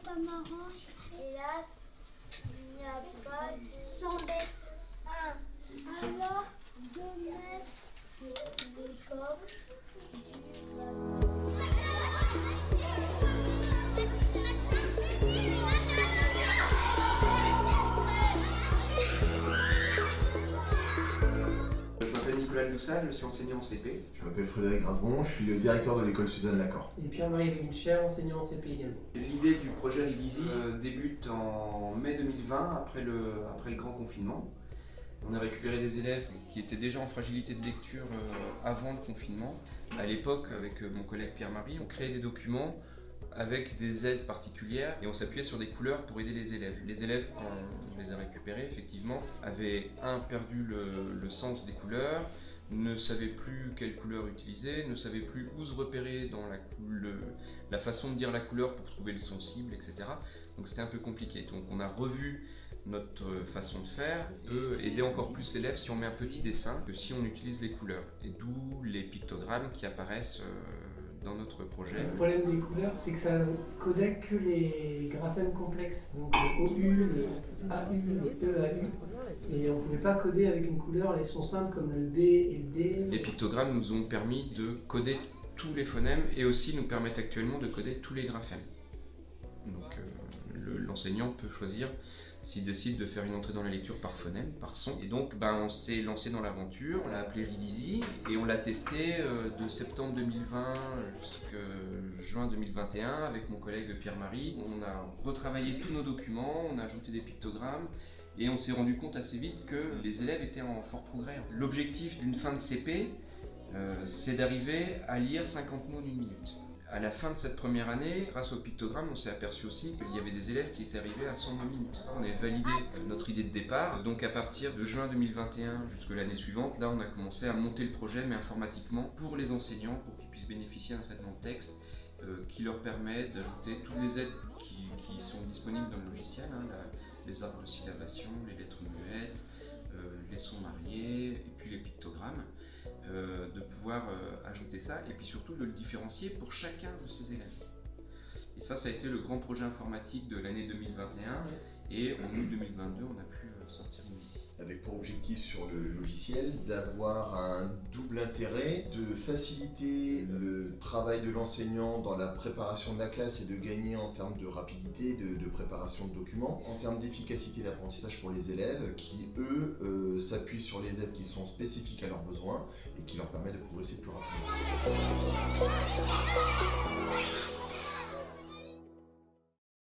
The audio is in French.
pas marrant. Hélas, il n'y a pas de 100 bêtes. 1. Alors, 2 mètres. Les coques Je m'appelle Nicolas Doussal, je suis enseignant en CP. Je m'appelle Frédéric Grasbon, je suis le directeur de l'école Suzanne Lacor. Et Pierre-Marie Wiltshire, enseignant en CP également. L'idée du projet Ridisi débute en mai 2020, après le grand confinement. On a récupéré des élèves qui étaient déjà en fragilité de lecture avant le confinement. À l'époque, avec mon collègue Pierre-Marie, on créait des documents avec des aides particulières et on s'appuyait sur des couleurs pour aider les élèves. Les élèves, quand on les a récupérés, effectivement, avaient perdu le sens des couleurs, ne savaient plus quelle couleur utiliser, ne savaient plus où se repérer dans la façon de dire la couleur pour trouver le son cible, etc. Donc c'était un peu compliqué. Donc on a revu notre façon de faire, peut aider encore plus l'élève si on met un petit dessin que si on utilise les couleurs. Et d'où les pictogrammes qui apparaissent dans notre projet. Le problème des couleurs, c'est que ça codait que les graphèmes complexes, donc le OU, le AU, le EAU, et on ne pouvait pas coder avec une couleur les sons simples comme le B et le D. Les pictogrammes nous ont permis de coder tous les phonèmes et aussi nous permettent actuellement de coder tous les graphèmes. Donc l'enseignant peut choisir s'il décide de faire une entrée dans la lecture par phonème, par son. Et donc on s'est lancé dans l'aventure, on l'a appelé Ridisi et on l'a testé de septembre 2020 jusqu'à juin 2021 avec mon collègue Pierre-Marie. On a retravaillé tous nos documents, on a ajouté des pictogrammes et on s'est rendu compte assez vite que les élèves étaient en fort progrès. L'objectif d'une fin de CP, c'est d'arriver à lire 50 mots en 1 minute. À la fin de cette première année, grâce au pictogramme, on s'est aperçu aussi qu'il y avait des élèves qui étaient arrivés à 100 mots minutes. On a validé notre idée de départ, donc à partir de juin 2021 jusqu'à l'année suivante, là on a commencé à monter le projet, mais informatiquement, pour les enseignants, pour qu'ils puissent bénéficier d'un traitement de texte qui leur permet d'ajouter toutes les aides qui sont disponibles dans le logiciel, les arbres de syllabation, les lettres muettes, les sons mariés et puis les pictogrammes, de pouvoir ajouter ça et puis surtout de le différencier pour chacun de ces élèves. Et ça a été le grand projet informatique de l'année 2021 et en août 2022 on a pu sortir Ridisi. Avec pour objectif sur le logiciel d'avoir un double intérêt, de faciliter le travail de l'enseignant dans la préparation de la classe et de gagner en termes de rapidité, de préparation de documents, en termes d'efficacité d'apprentissage pour les élèves qui, eux, s'appuient sur les aides qui sont spécifiques à leurs besoins et qui leur permettent de progresser plus rapidement.